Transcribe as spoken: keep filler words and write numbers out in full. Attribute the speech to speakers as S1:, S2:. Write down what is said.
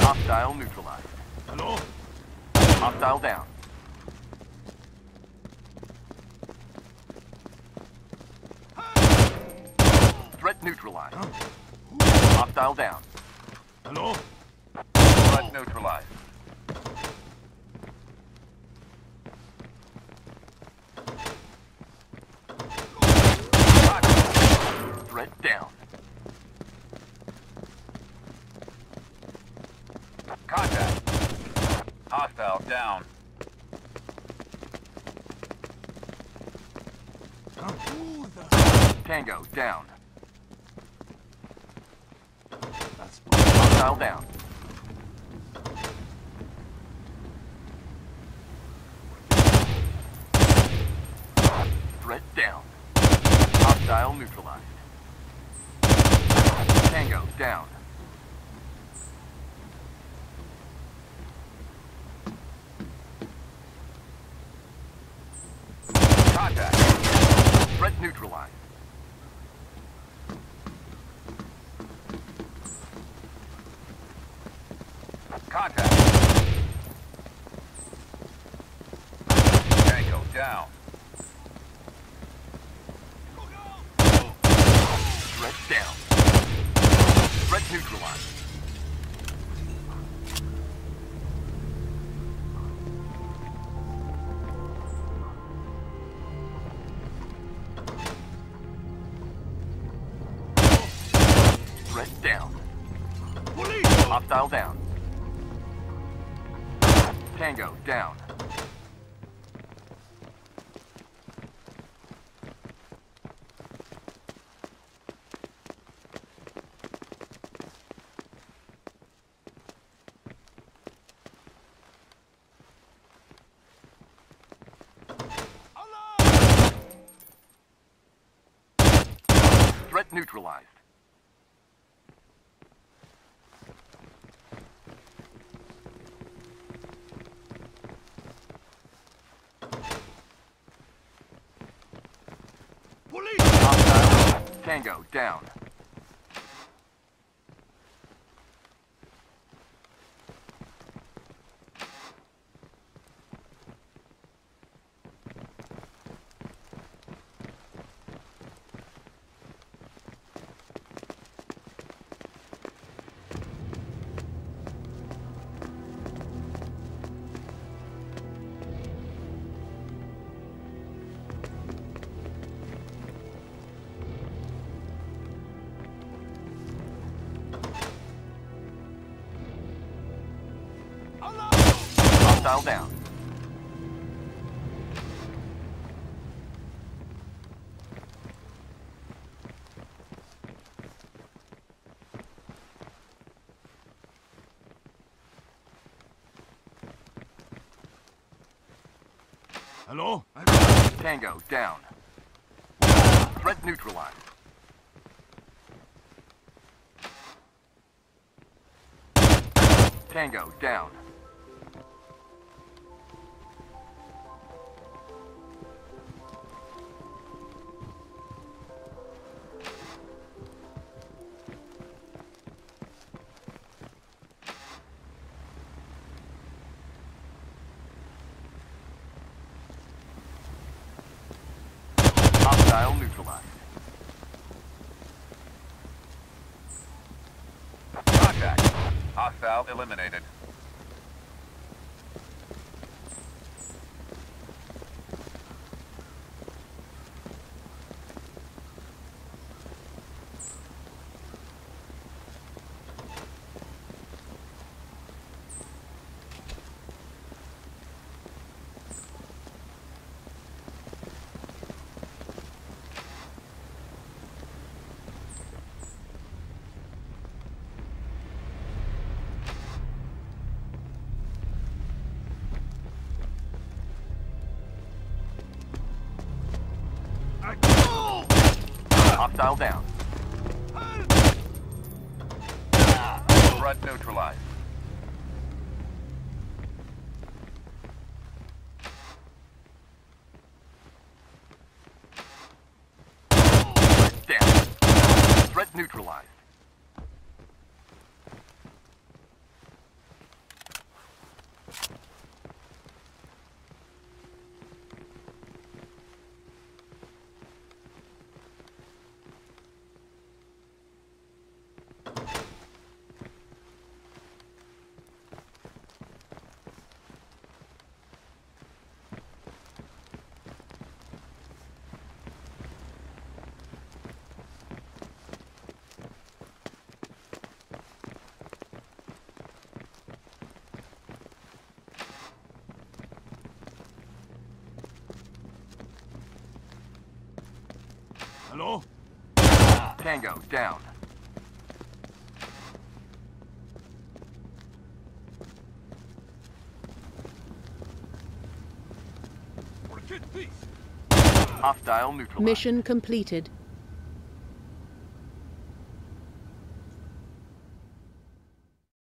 S1: Hostile neutralized.
S2: Hello?
S1: Hostile down. Threat neutralized. Hostile down.
S2: Hello?
S1: Threat neutralized. Threat down. Contact. Hostile down. Tango down.
S2: That's
S1: Hostile down. Threat down. Hostile neutralized. Tango down. Contact. Threat neutralized. Contact. Tango down. Threat down. Threat neutralized. Threat down. Hostile down. Tango down. Threat neutralized. Hostile. Tango down. Hostile down.
S2: Hello?
S1: Tango down. Threat neutralized. Tango down. Hostile neutralized. Contact. Hostile eliminated. Hostile down. Threat neutralized. Down. Threat neutralized.
S2: Hello?
S1: Tango, down.
S2: For a kid, please.
S1: Hostile neutralized.
S3: Mission completed.